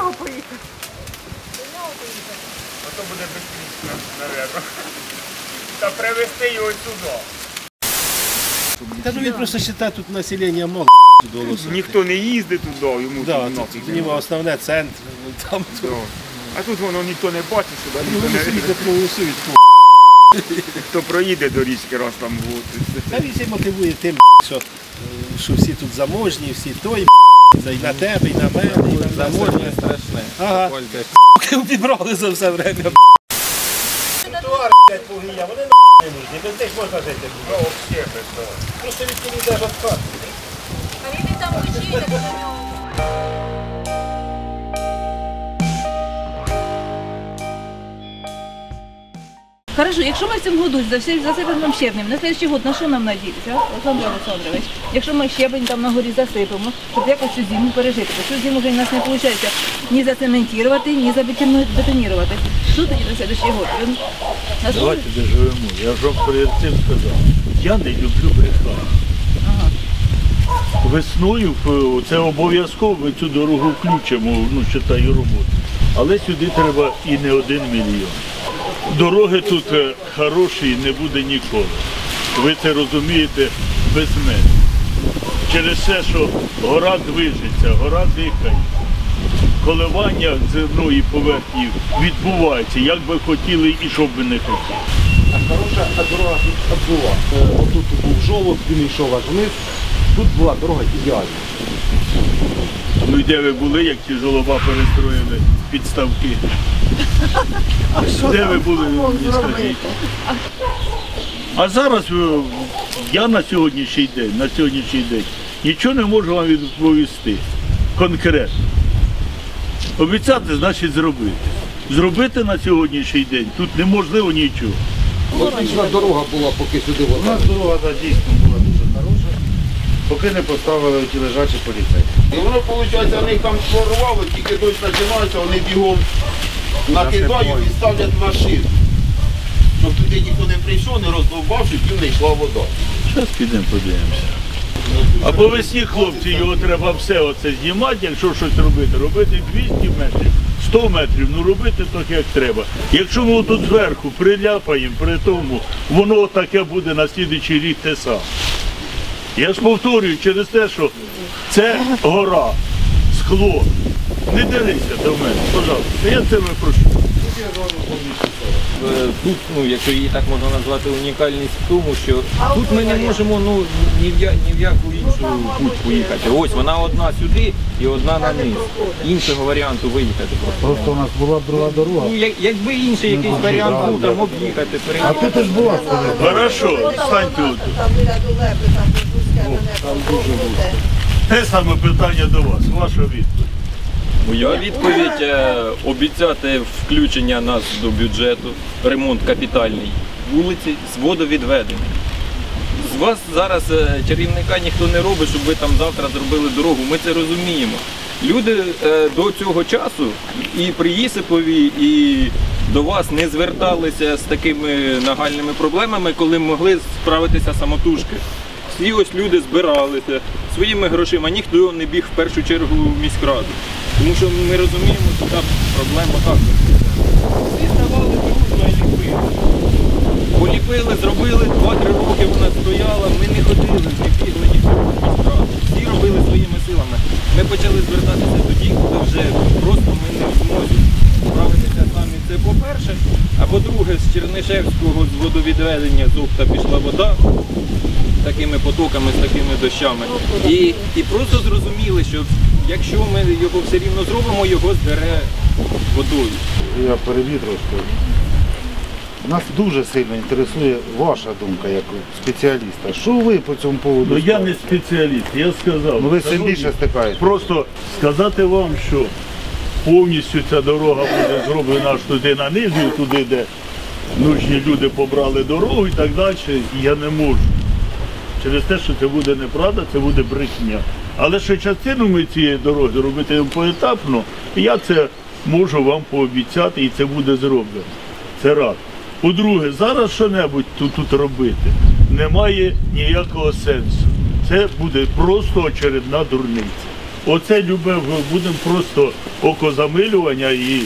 нього поїхати. А то буде безпечно, мабуть. Та привезти його сюди. Та ну він просто вважає, тут населення мало. Ніхто не їздить туди, йому Да, тут тут у нього основне центр. Там, А тут воно ніхто не бачить, сюди ніхто вони собі не проголосують. хто проїде до річки, раз там буде. А він всі мотивує тим, що всі тут заможні, всі той, і на тебе, і на мене, і на заможні. Страшне. Ага. Підбрали за все время. Тротуари, погія, вони не нужні, без них можна жити. Просто від коли навіть відкат. А він там учить, до нього. Хорошо, якщо ми в цьому году засипемо щебнем, на слідчий год на що нам надіятися, Олександр Олександрович? Якщо ми щебень там на горі засипемо, щоб якось цю зиму пережити, то цю зиму вже у нас не виходить ні зацементувати, ні забетонувати. Що тоді на слідчий год? Давайте доживемо. Я ж вам перед цим сказав. Я не люблю брехати. Весною це обов'язково ми цю дорогу включимо, считаю, роботу. Але сюди треба і не 1 мільйон. Дороги тут хороші не буде ніколи. Ви це розумієте без мене. Через те, що гора движеться, гора дихає. Коливання земної поверхні відбувається, як би хотіли і що б ви не хотіли. А хороша дорога тут була. Отут був жолоб, він йшов аж вниз. Тут була дорога ідеальна. Ну і де ви були, як ті жолоба перестроїли підставки? Де ви були, мені скажіть? А зараз я на сьогоднішній день нічого не можу вам відповісти конкретно. Обіцяти, значить зробити. Зробити на сьогоднішній день тут неможливо нічого. Логічна дорога була, поки сюди У вода. нас дорога дійсно була дуже хороша, поки не поставили ті лежачі поліцейські. І воно, виходить, вони там сформували, тільки дощ починається, вони бігом накидають і ставлять машину. Щоб туди ніхто не прийшов, не роздовбав, щоб не йшла вода. Зараз підемо подивимося. А по весні, хлопці, його треба все оце знімати, якщо щось робити. Робити 200 метрів, 100 метрів, ну робити так, як треба. Якщо ми тут зверху приляпаємо, при тому, воно таке буде на слідуючий рік те саме. Я ж повторюю через те, що це гора, скло. Не дерися до мене, пожалуйста, я тебе прошу. Тут, якщо її так можна назвати, унікальність в тому, що тут ми не можемо ні в яку іншу путь поїхати. Ось вона одна сюди і одна на низ. Іншого варіанту виїхати просто. Просто у нас була друга дорога. Якби інший якийсь варіант був, там об'їхати, А переїхати. ти ж була коли? Хорошо, станьте тут. Те саме питання до вас, ваша відповідь. Моя відповідь – обіцяти включення нас до бюджету, ремонт капітальний вулиці з водовідведення. З вас зараз чарівника ніхто не робить, щоб ви там завтра зробили дорогу, ми це розуміємо. Люди до цього часу і при Єсипові, і до вас не зверталися з такими нагальними проблемами, коли могли справитися самотужки. Всі ось люди збиралися своїми грошима, ніхто не біг в першу чергу в міськраду. Тому що ми розуміємо, що там проблема також. Всі ставали дружно і ліпили. Поліпили, зробили, 2-3 роки вона стояла, ми не ходили, не бігли ніхто в міськраду. Всі робили своїми силами. Ми почали звертатися тоді, коли вже просто ми не в змозі справитися самі. Це по-перше. А по-друге, з Чернишевського з водовідведення з Охта пішла вода такими потоками, з такими дощами. І просто зрозуміли, що якщо ми його все рівно зробимо, його здере водою. Я переб'ю трошки. Нас дуже сильно інтересує ваша думка як спеціаліста. Що ви по цьому поводу? Ну я не спеціаліст, я сказав. Ну ви все більше стикаєтесь. Просто сказати вам, що повністю ця дорога буде зроблена аж туди на низу, туди, де нужні люди побрали дорогу і так далі, я не можу. Через те, що це буде неправда, це буде брехня. Але ще частину ми цієї дороги робити поетапно, і я це можу вам пообіцяти, і це буде зроблено. Це раз. По-друге, зараз що-небудь тут робити немає ніякого сенсу. Це буде просто очередна дурниця. Оце любив, будемо просто окозамилювання і.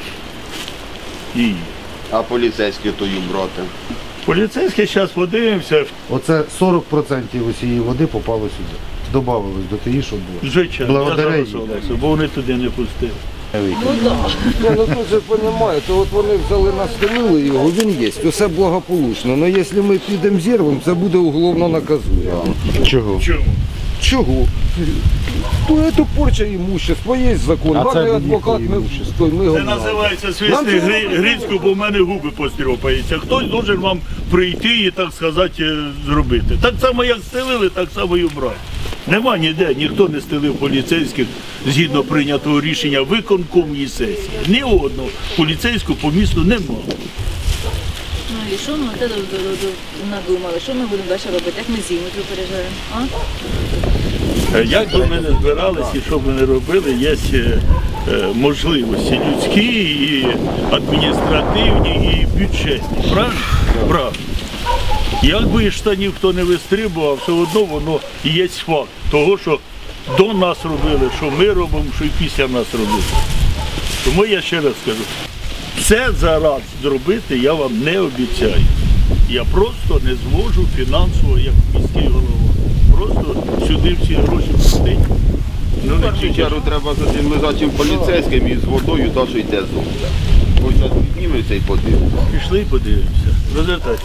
А поліцейські тою брати? Поліцейські зараз подивимося. Оце 40% усієї води попало сюди. Добавилось до тієї, що було. Звичайно, Благодаря я їй. согласен, бо вони туди не пустили. Ну тут же розумієте, от вони взяли настелили його, він є, усе благополучно. Але якщо ми підемо зірвемо, це буде уголовно наказуємо. Чого? Чому? Чого? То це порча імущества, є закон. А це Гарний адвокат, їхнє ми Це го називається свисти грицьку, бо в мене губи пострьопаються. Хтось може вам прийти і, так сказати, зробити. Так само, як стелили, так само і брати. Нема ніде, ніхто не стелив поліцейських згідно прийнятого рішення виконкомної сесії. Ні одного поліцейського по місту нема. Ну і що ми те надумали? Що ми будемо далі робити? Як ми зиму тут переживемо? А? Як би ми не збиралися і що б ми не робили, є можливості людські, і адміністративні, і бюджетні. Правильно? Правильно. Як би і штанів хто не вистрибував, все одно воно є факт того, що до нас робили, що ми робимо, що і після нас робили. Тому я ще раз скажу, все зараз зробити я вам не обіцяю. Я просто не зможу фінансово, як міський голова. Просто сюди всі гроші пустить. Ну, В першу чергу треба за цим поліцейським і з водою та, що йде зовсім. Ось зараз підніметься і подивимося. Пішли і подивимося. Розвертайтеся.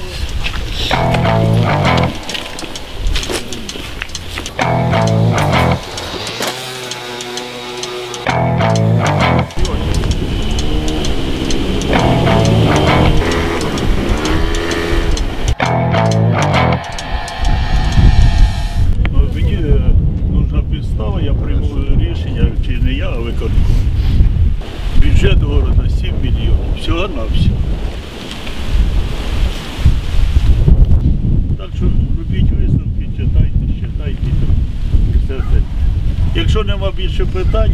Мені нужна підстава, я прийму рішення, чи не я, а виконком. Бюджет города 7 мільйонів. Всього на всього. Так що робіть висновки, читайте і все це. Якщо нема більше питань,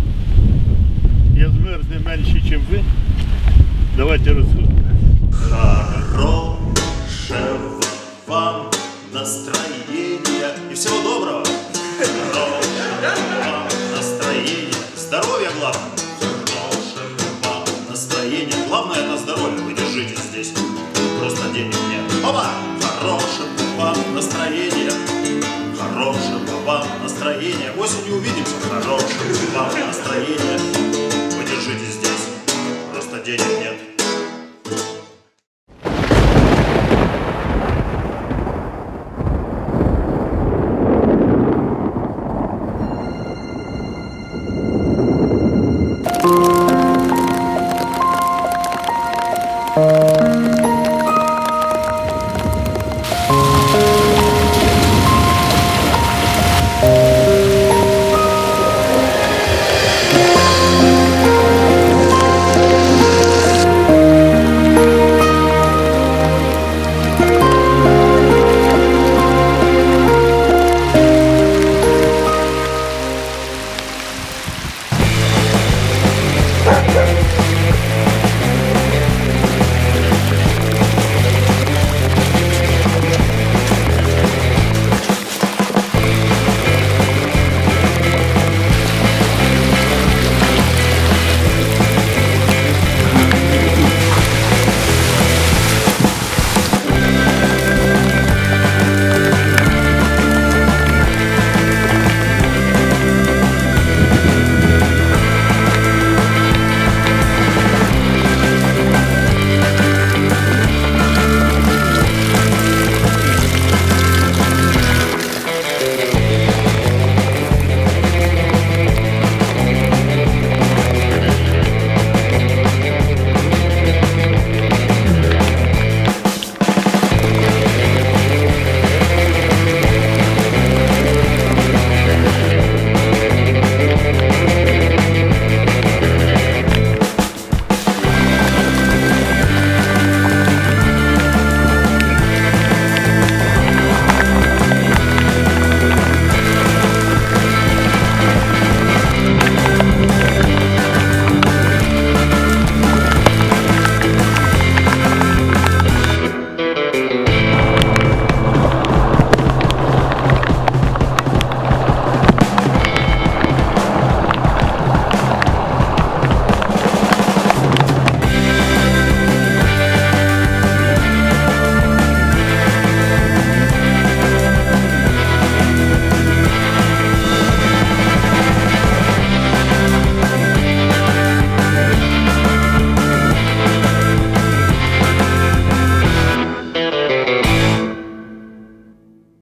я змерз не менше, ніж ви. Давайте розходимо. Хорошего вам настроения и всего доброго. Хорошего вам настроения. Здоровья главное. Хорошего вам настроения. Главное это здоровье. Вы держитесь здесь. Просто денег нет. Опа! Хорошего вам настроения. Хорошего вам настроения. Осенью увидимся. Хорошего вам настроения.